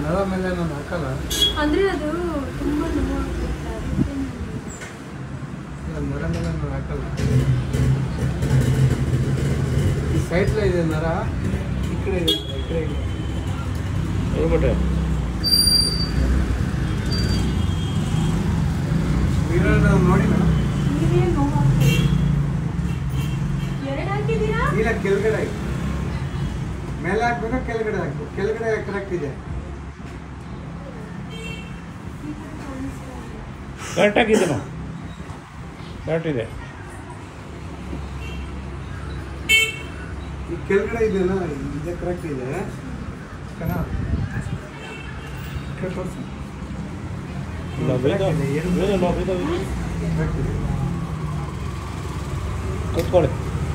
ನರ ಮೇಲೆ ನಾನು ಹಾಕಲ್ಲ ಅಂದರೆ ಅದು ತುಂಬ ನೋವಾಗುತ್ತೆ ಅದಕ್ಕೆ ನರ ಮೇಲೆ ನಾನು ಹಾಕಲ್ಲ. ಈ ಸೈಡ್ಲ ಇದೆ ನರ, ಈ ಕಡೆ ಇದೆ, ಈ ಕಡೆ ಇಲ್ಲ. ಹೇಳ್ಬಿಟ್ಟೆ ನೋಡಿ ಮೇಡಮ್, ನೀವೇನು ನೋವಾಗ್ತದೆ? ಎರಡು ಹಾಕಿದ್ದೀರಾ? ಇಲ್ಲ ಕೆಳಗಡೆ ಹಾಕಿ, ಮೇಲೆ ಹಾಕ್ಬೇಕಾ ಕೆಳಗಡೆ ಹಾಕ್ಬೇಕು? ಕೆಳಗಡೆ ಕರೆಕ್ಟ್ ಇದೆ. ಕರೆಕ್ಟ್ ಆಗಿದ್ದೇನು? ಕರೆಕ್ಟ್ ಇದೆ. ಈ ಕೆಳಗಡೆ ಇದೆನಾ, ಇದೆ ಕರೆಕ್ಟ್ ಇದೆ ಕಣ. ತೋರಿಸಿ ಇಲ್ಲ ಕೂತ್ಕೊಳ್ಳಿ.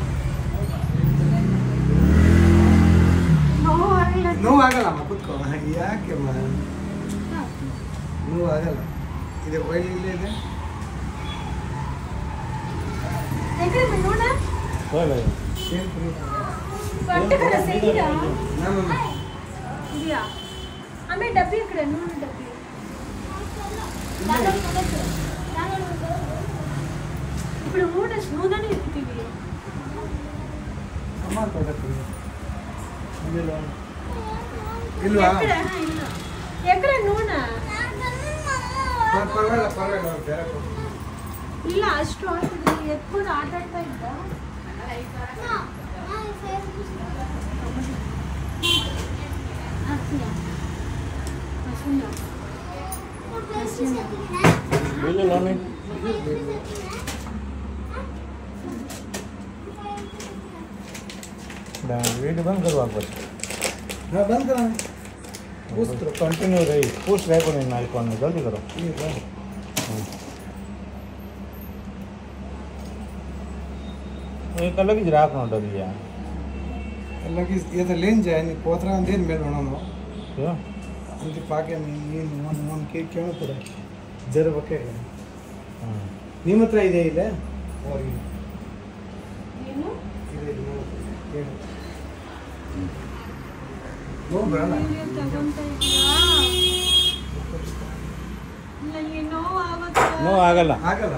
ನೋವು ಆಗಲ್ಲಮ್ಮ, ಕೂತ್ಕೋ. ಯಾಕೆಮ್ಮ ನೋವು ಆಗಲ್ಲ? ಇದೆ ವೈಲ್ ಇಲ್ಲೇ ಇದೆ. ಆಮೇಲೆ ಡಬ್ಬಿ ಕಡೆ ನೂರು ಡಬ್ಬಿ ఇప్పుడు నూనె ఇస్తుంది ಇಲ್ವಾ? ఎక్కడ నూనె ಪರವಾಗಿಲ್ಲ ಪರವಾಗಿಲ್ಲ, ಬೇರೆ ಇಲ್ಲ ಅಷ್ಟು ಹಾಕಿದ್ರೆ ಎತ್ಕೊಂಡು ಆಟ ಆಡ್ತಾ ಇದ್ದ. वीडियो बंद करो आप बस। हाँ बंद करा, कंटिन्यू रही पुश रहे को नहीं आइकॉन में, जल्दी करो। एक अलग ही राख ना डबिया अलग ही ये तो लेन जाए नहीं पोतरा अंधेर में होना नो क्यों अंति पाके नहीं वन वन के क्यों पड़ा जर बके निमत्र ಇದೆ ಇದೆ और ಏನು ಇದೆ नो बरला ತಗೊಂತಾ ಇದೀಯಾ? ನನಗೆ ನೋವು ಆಗುತ್ತೆ. नो ಆಗಲ್ಲ ಆಗಲ್ಲ.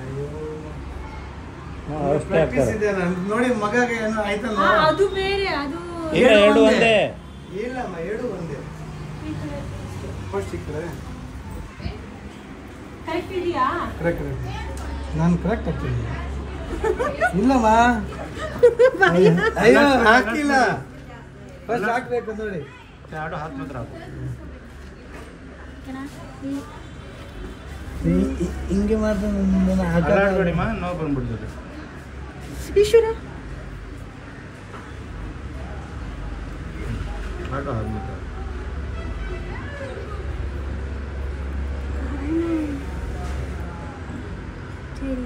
ಅಷ್ಟೇ ಪ್ರಾಕ್ಟೀಸ್ ಆಗ್ತದೆ. ಇದೆ ನೋಡಿ ಮಗಗೆ ಏನೋ ಆಯ್ತಲ್ಲ. ಅದು ಬೇರೆ ಅದು ಇಲ್ಲ ಎರಡು ಒಂದೇ. ಇಲ್ಲಮ್ಮ ಎರಡು ಒಂದೇ. ಫಸ್ಟ್ ಇಕ್ಕರೆ ಕರೆಕ್ಟ್ ಇದೆಯಾ? ಕರೆಕ್ಟ್ ನಾನು ಕರೆಕ್ಟ್ ಆಗ್ತೀನಿ. ಇಲ್ಲಮ್ಮ ಅಯ್ಯೋ ಹಾಕಿಲ್ಲ, ಫಸ್ಟ್ ಹಾಕ್ಬೇಕು ನೋಡಿ. ಎರಡು ಹಾತ್ ಮಾತ್ರ ಹಾಕು. ಹಿಂಗೆ ಮಾಡಿದ್ರೆ ನನ್ನ ಅಲ್ಲಾಡ್ಬೇಡಿ ಮಾ, ನೋವು ಬಂದ್ಬಿಡ್ತದೆ. ಈಶ್ವರ ಹಾಕು ಹಾತ್ ಮಾತ್ರ. ಸರಿ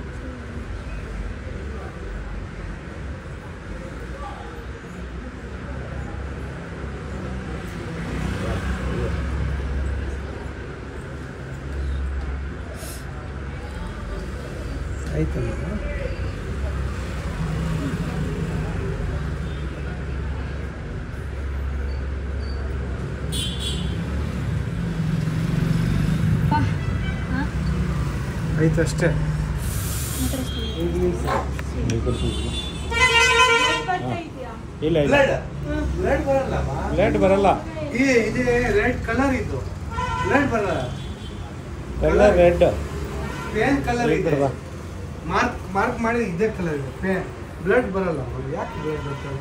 ಆಯ್ತಲ್ಲ. ಆಯ್ತು ಅಷ್ಟೇ. ಇಲ್ಲ ಇಲ್ಲ ರೆಡ್ ಬರಲ್ಲ, ಲೇಟ್ ಬರಲ್ಲ. ಇದೆ ರೆಡ್ ಕಲರ್ ಇದ್ದು ರೆಡ್ ಬರಲ್ಲ. ಕಲರ್ ರೆಡ್ ಪೇನ್ ಕಲರ್ ಇದೆ, ಮಾರ್ಕ್ ಮಾರ್ಕ್ ಮಾಡಿ ಇದೇ ಕಲರ್ ಇದೆ. ಪೇನ್ ಬ್ಲಡ್ ಬರಲ್ಲ. ಯಾಕೆ ಬ್ಲಡ್ ಬರ್ತಲ್ಲ?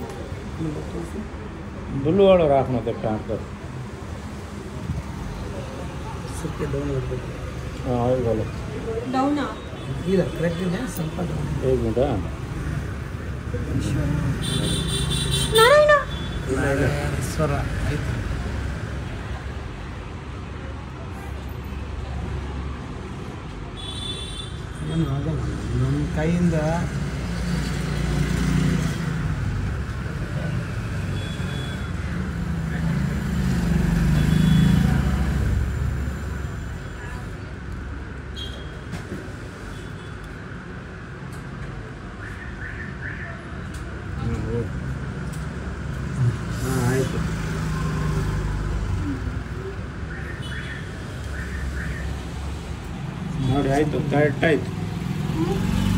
ब्लू वाला रखना था ट्रांसफर। सबके डाउन ಮಾಡಬೇಕು. ಹಾಂ ಆಯಿಲ್ ವಾला ಡೌನ್ ಇಲ್ಲ ಕರೆಕ್ಟ್ ಇದೆ, ಸ್ವಲ್ಪ ಡೌನ್. एक मिनट ನಾರಾಯಣ ಸ್ವರ ಆಯ್ತು. ಏನು ಆಗಲ್ಲ ನಮ್ಮ ಕೈಯಿಂದ. ನೋಡಿ ಆಯಿತು ಕರೆಕ್ಟ್ ಆಯಿತು. ಹ್ಮ್.